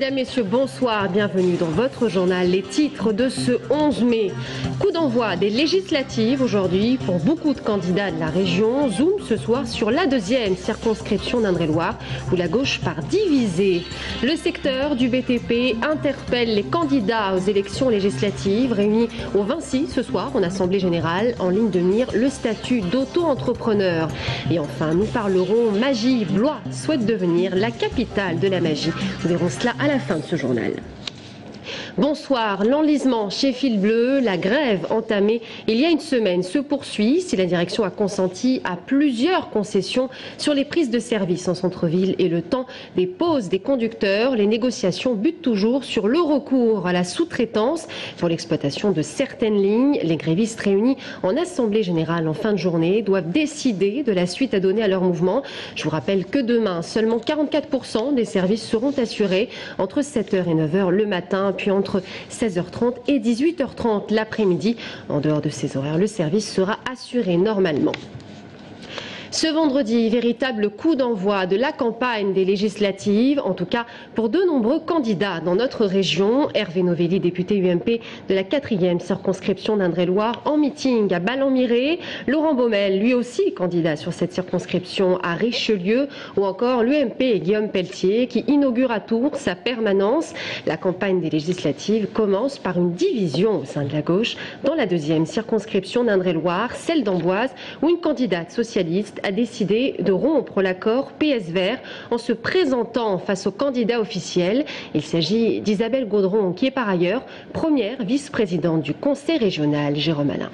Mesdames, Messieurs, bonsoir, bienvenue dans votre journal. Les titres de ce 11 mai. Coup d'envoi des législatives aujourd'hui pour beaucoup de candidats de la région. Zoom ce soir sur la deuxième circonscription d'Indre-et-Loire où la gauche part divisée. Le secteur du BTP interpelle les candidats aux élections législatives réunis au Vinci ce soir en Assemblée Générale. En ligne de mire, le statut d'auto-entrepreneur. Et enfin, nous parlerons magie. Blois souhaite devenir la capitale de la magie. Nous verrons cela à la fin de ce journal. Bonsoir, l'enlisement chez Fil Bleu, la grève entamée il y a une semaine se poursuit. Si la direction a consenti à plusieurs concessions sur les prises de service en centre-ville et le temps des pauses des conducteurs, les négociations butent toujours sur le recours à la sous-traitance pour l'exploitation de certaines lignes. Les grévistes réunis en Assemblée Générale en fin de journée doivent décider de la suite à donner à leur mouvement. Je vous rappelle que demain, seulement 44% des services seront assurés entre 7h et 9h le matin, puis entre 16h30 et 18h30 l'après-midi. En dehors de ces horaires, le service sera assuré normalement. Ce vendredi, véritable coup d'envoi de la campagne des législatives, en tout cas pour de nombreux candidats dans notre région. Hervé Novelli, député UMP de la 4e circonscription d'Indre-et-Loire, en meeting à Ballon-Miré. Laurent Baumel, lui aussi candidat sur cette circonscription à Richelieu. Ou encore l'UMP et Guillaume Pelletier qui inaugure à Tours sa permanence. La campagne des législatives commence par une division au sein de la gauche dans la 2e circonscription d'Indre-et-Loire, celle d'Amboise, où une candidate socialiste a décidé de rompre l'accord PS Vert en se présentant face au candidat officiel. Il s'agit d'Isabelle Gaudron, qui est par ailleurs première vice-présidente du Conseil régional. Jérôme Alain.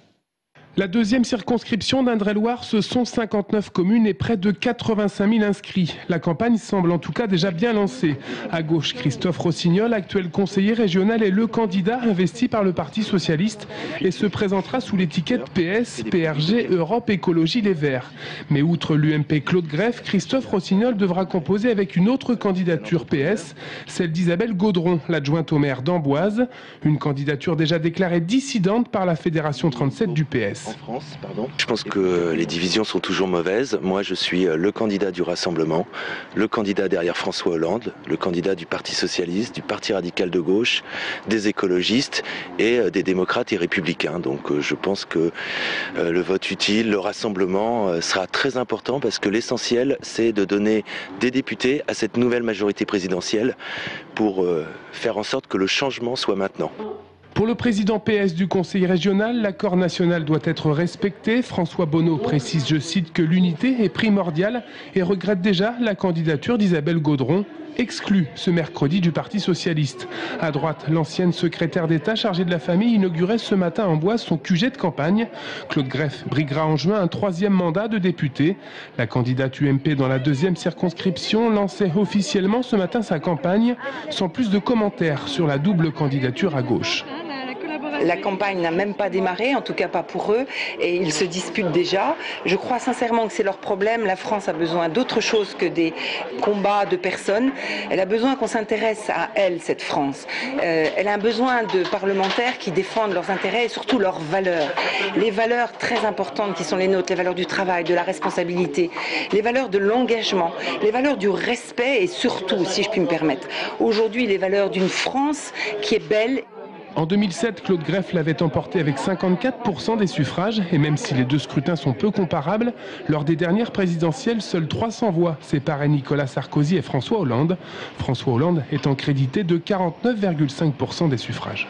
La 2e circonscription d'Indre-et-Loire, ce sont 59 communes et près de 85 000 inscrits. La campagne semble en tout cas déjà bien lancée. À gauche, Christophe Rossignol, actuel conseiller régional, est le candidat investi par le Parti socialiste et se présentera sous l'étiquette PS, PRG, Europe Écologie Les Verts. Mais outre l'UMP Claude Greff, Christophe Rossignol devra composer avec une autre candidature PS, celle d'Isabelle Gaudron, l'adjointe au maire d'Amboise, une candidature déjà déclarée dissidente par la Fédération 37 du PS. En France, pardon. Je pense que les divisions sont toujours mauvaises. Moi, je suis le candidat du Rassemblement, le candidat derrière François Hollande, le candidat du Parti socialiste, du Parti radical de gauche, des écologistes et des démocrates et républicains. Donc je pense que le vote utile, le rassemblement sera très important parce que l'essentiel, c'est de donner des députés à cette nouvelle majorité présidentielle pour faire en sorte que le changement soit maintenant. Pour le président PS du Conseil régional, l'accord national doit être respecté. François Bonneau précise, je cite, que l'unité est primordiale et regrette déjà la candidature d'Isabelle Gaudron, exclue ce mercredi du Parti socialiste. À droite, l'ancienne secrétaire d'État chargée de la famille inaugurait ce matin en Amboise son QG de campagne. Claude Greff briguera en juin un 3e mandat de député. La candidate UMP dans la 2e circonscription lançait officiellement ce matin sa campagne, sans plus de commentaires sur la double candidature à gauche. La campagne n'a même pas démarré, en tout cas pas pour eux, et ils se disputent déjà. Je crois sincèrement que c'est leur problème. La France a besoin d'autre chose que des combats de personnes. Elle a besoin qu'on s'intéresse à elle, cette France. Elle a un besoin de parlementaires qui défendent leurs intérêts et surtout leurs valeurs. Les valeurs très importantes qui sont les nôtres, les valeurs du travail, de la responsabilité, les valeurs de l'engagement, les valeurs du respect et surtout, si je puis me permettre, aujourd'hui les valeurs d'une France qui est belle. En 2007, Claude Greff l'avait emporté avec 54% des suffrages. Et même si les deux scrutins sont peu comparables, lors des dernières présidentielles, seules 300 voix séparaient Nicolas Sarkozy et François Hollande. François Hollande étant crédité de 49,5% des suffrages.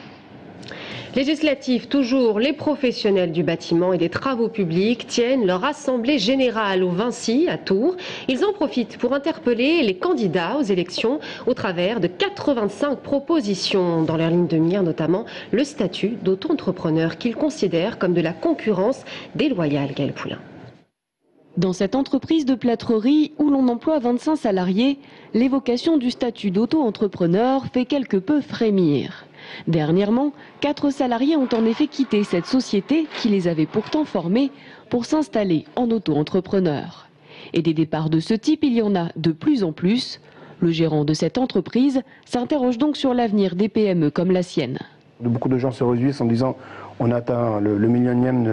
Législative, toujours, les professionnels du bâtiment et des travaux publics tiennent leur assemblée générale au Vinci, à Tours. Ils en profitent pour interpeller les candidats aux élections au travers de 85 propositions. Dans leur ligne de mire, notamment, le statut d'auto-entrepreneur qu'ils considèrent comme de la concurrence déloyale. Gaël Poulain. Dans cette entreprise de plâtrerie où l'on emploie 25 salariés, l'évocation du statut d'auto-entrepreneur fait quelque peu frémir. Dernièrement, 4 salariés ont en effet quitté cette société qui les avait pourtant formés pour s'installer en auto-entrepreneur. Et des départs de ce type, il y en a de plus en plus. Le gérant de cette entreprise s'interroge donc sur l'avenir des PME comme la sienne. Beaucoup de gens se réjouissent en disant on atteint le millionième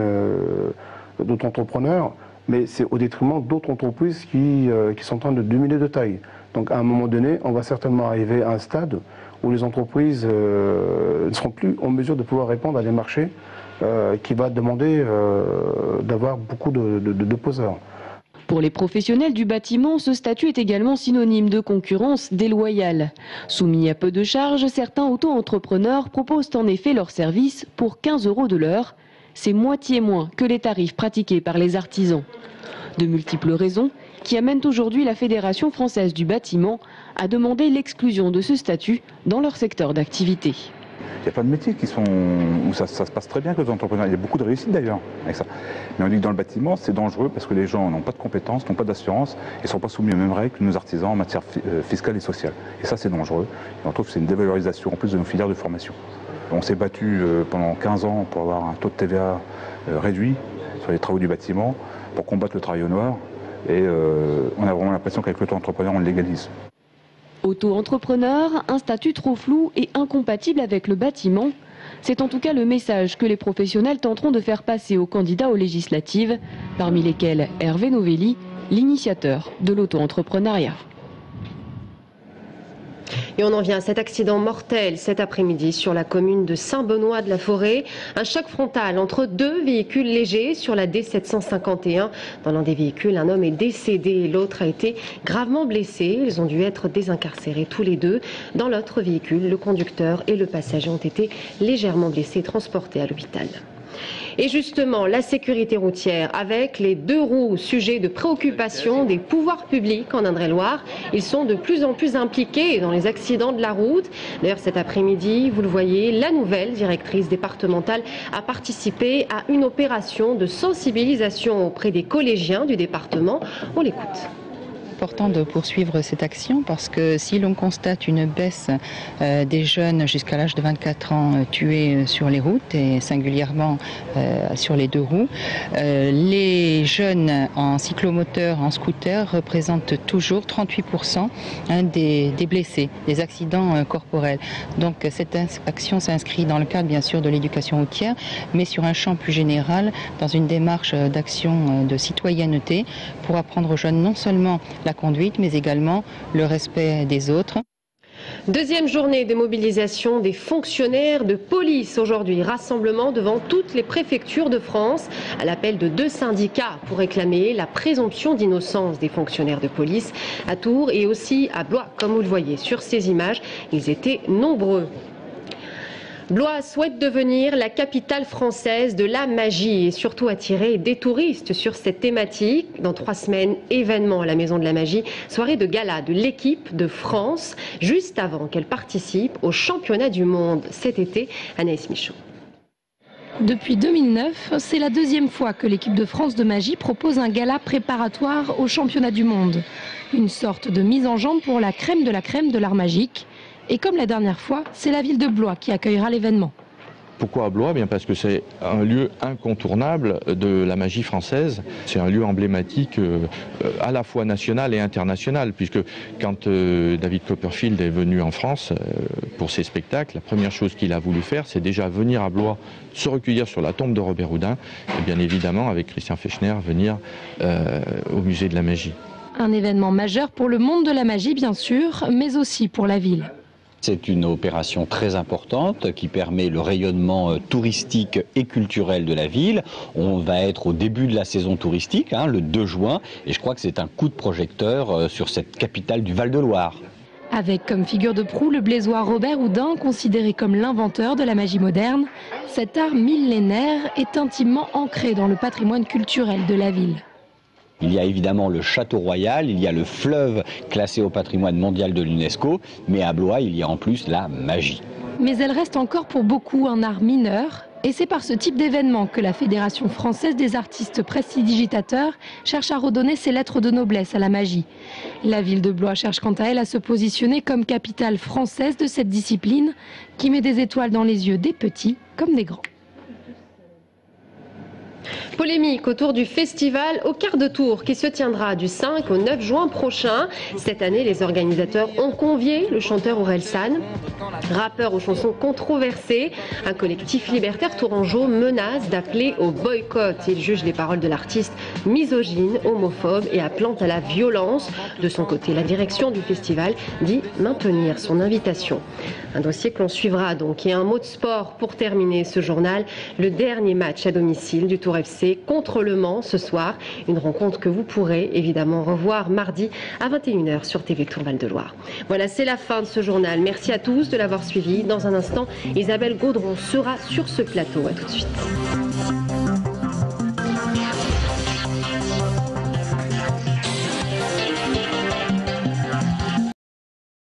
d'auto-entrepreneurs, mais c'est au détriment d'autres entreprises qui sont en train de diminuer de taille. Donc à un moment donné, on va certainement arriver à un stade où les entreprises ne seront plus en mesure de pouvoir répondre à des marchés qui va demander d'avoir beaucoup de poseurs. Pour les professionnels du bâtiment, ce statut est également synonyme de concurrence déloyale. Soumis à peu de charges, certains auto-entrepreneurs proposent en effet leurs services pour 15 € de l'heure. C'est moitié moins que les tarifs pratiqués par les artisans. De multiples raisons qui amènent aujourd'hui la Fédération française du bâtiment à demander l'exclusion de ce statut dans leur secteur d'activité. Il y a plein de métiers où ça se passe très bien que les entrepreneurs. Il y a beaucoup de réussite d'ailleurs avec ça. Mais on dit que dans le bâtiment, c'est dangereux parce que les gens n'ont pas de compétences, n'ont pas d'assurance et ne sont pas soumis aux mêmes règles que nos artisans en matière fiscale et sociale. Et ça, c'est dangereux. Et on trouve que c'est une dévalorisation en plus de nos filières de formation. On s'est battu pendant 15 ans pour avoir un taux de TVA réduit sur les travaux du bâtiment, pour combattre le travail au noir. Et on a vraiment l'impression qu'avec l'auto-entrepreneur, on le légalise. Auto-entrepreneur, un statut trop flou et incompatible avec le bâtiment. C'est en tout cas le message que les professionnels tenteront de faire passer aux candidats aux législatives, parmi lesquels Hervé Novelli, l'initiateur de l'auto-entrepreneuriat. Et on en vient à cet accident mortel cet après-midi sur la commune de Saint-Benoît-de-la-Forêt. Un choc frontal entre deux véhicules légers sur la D751. Dans l'un des véhicules, un homme est décédé et l'autre a été gravement blessé. Ils ont dû être désincarcérés tous les deux. Dans l'autre véhicule, le conducteur et le passager ont été légèrement blessés et transportés à l'hôpital. Et justement, la sécurité routière avec les deux roues, sujet de préoccupation des pouvoirs publics en Indre-et-Loire. Ils sont de plus en plus impliqués dans les accidents de la route. D'ailleurs, cet après-midi, vous le voyez, la nouvelle directrice départementale a participé à une opération de sensibilisation auprès des collégiens du département. On l'écoute. Important de poursuivre cette action parce que si l'on constate une baisse des jeunes jusqu'à l'âge de 24 ans tués sur les routes et singulièrement sur les deux roues, les jeunes en cyclomoteur, en scooter représentent toujours 38% des blessés, des accidents corporels. Donc cette action s'inscrit dans le cadre bien sûr de l'éducation routière, mais sur un champ plus général, dans une démarche d'action de citoyenneté pour apprendre aux jeunes non seulement la conduite, mais également le respect des autres. Deuxième journée de mobilisation des fonctionnaires de police aujourd'hui. Rassemblement devant toutes les préfectures de France à l'appel de deux syndicats pour réclamer la présomption d'innocence des fonctionnaires de police à Tours et aussi à Blois. Comme vous le voyez sur ces images, ils étaient nombreux. Blois souhaite devenir la capitale française de la magie et surtout attirer des touristes sur cette thématique. Dans 3 semaines, événement à la Maison de la Magie, soirée de gala de l'équipe de France, juste avant qu'elle participe au championnat du monde cet été. Anaïs Michaud. Depuis 2009, c'est la deuxième fois que l'équipe de France de magie propose un gala préparatoire au championnat du monde. Une sorte de mise en jambe pour la crème de l'art magique. Et comme la dernière fois, c'est la ville de Blois qui accueillera l'événement. Pourquoi à Blois? Bien parce que c'est un lieu incontournable de la magie française. C'est un lieu emblématique à la fois national et international, puisque quand David Copperfield est venu en France pour ses spectacles, la première chose qu'il a voulu faire, c'est déjà venir à Blois, se recueillir sur la tombe de Robert Houdin, et bien évidemment avec Christian Fechner venir au musée de la magie. Un événement majeur pour le monde de la magie bien sûr, mais aussi pour la ville. C'est une opération très importante qui permet le rayonnement touristique et culturel de la ville. On va être au début de la saison touristique, le 2 juin, et je crois que c'est un coup de projecteur sur cette capitale du Val-de-Loire. Avec comme figure de proue le blésoir Robert Houdin, considéré comme l'inventeur de la magie moderne, cet art millénaire est intimement ancré dans le patrimoine culturel de la ville. Il y a évidemment le château royal, il y a le fleuve classé au patrimoine mondial de l'UNESCO, mais à Blois, il y a en plus la magie. Mais elle reste encore pour beaucoup un art mineur, et c'est par ce type d'événement que la Fédération française des artistes prestidigitateurs cherche à redonner ses lettres de noblesse à la magie. La ville de Blois cherche quant à elle à se positionner comme capitale française de cette discipline, qui met des étoiles dans les yeux des petits comme des grands. Polémique autour du festival au quart de tour qui se tiendra du 5 au 9 juin prochain. Cette année, les organisateurs ont convié le chanteur Orelsan, rappeur aux chansons controversées. Un collectif libertaire tourangeau menace d'appeler au boycott. Il juge les paroles de l'artiste misogynes, homophobes et appelant à la violence. De son côté, la direction du festival dit maintenir son invitation. Un dossier que l'on suivra donc. Et un mot de sport pour terminer ce journal. Le dernier match à domicile du Tour FC contre Le Mans ce soir. Une rencontre que vous pourrez évidemment revoir mardi à 21h sur TV Tour Val-de-Loire. Voilà, c'est la fin de ce journal. Merci à tous de l'avoir suivi. Dans un instant, Isabelle Gaudron sera sur ce plateau. À tout de suite.